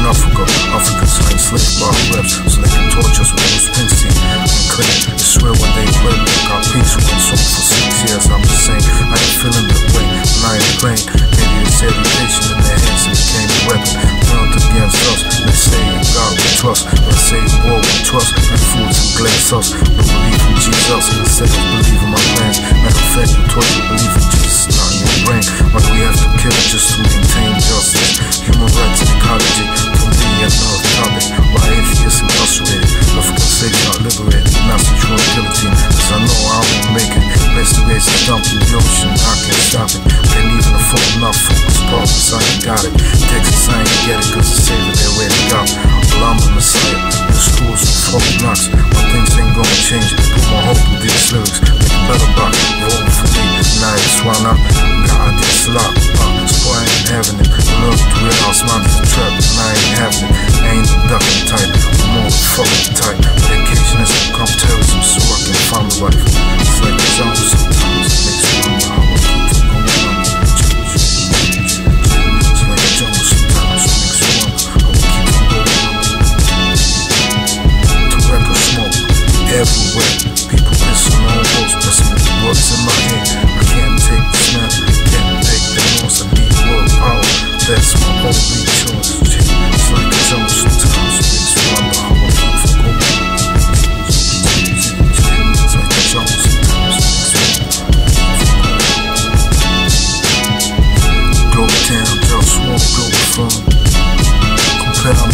Africa. Africans are enslaved by reps, so they can torture us with Bruce Springsteen and Clay. I swear when they play, got peace with one song for 6 years. I'm the same, I ain't feeling the way when I ain't playing. Maybe it's education in their hands and became a weapon turned against us. They say in God we trust, they say in war we trust, and fools and glass us. We believe in Jesus instead of believing my plans. Matter of fact, we taught you believe in Jesus, not in your brain. Why do we have to kill it just to maintain justice? Human rights and ecology, for me another topic. Why atheists incarcerated? African slaves not liberated, not secure guillotine. Cause I know I won't make it. Best to raise a dump in the ocean, I can't stop it. Ain't even a phone, not focus, problems, I ain't got it. Texas, I ain't get it, cause the savior they already got. Well, I'm the messiah, the schools with fuck blocks. My things ain't gonna change, put my hope in these lyrics. Make it better back, you're over for me. Now it's why not, God, this lot. So I ain't having it. I learned to realize mine is a trap, and I ain't having it. I ain't the ducking type, I'm more the fucking type. Vacation has become terrorism, so I can find the life. It's like the jungle sometimes, it makes me wonder how I keep from going on. It's like the jungle sometimes, it makes me wonder how I keep from going on. Tobacco smoke everywhere, people pissing on walls, pressing with the words in my head. I can't take the smell, can't take the noise, I need world power. That's my only choice. It's like the jungle sometimes, it makes me wonder how I keep from going on. It's like the jungle sometimes, it makes me wonder. Global town, JustWar, Globalfirm. Compare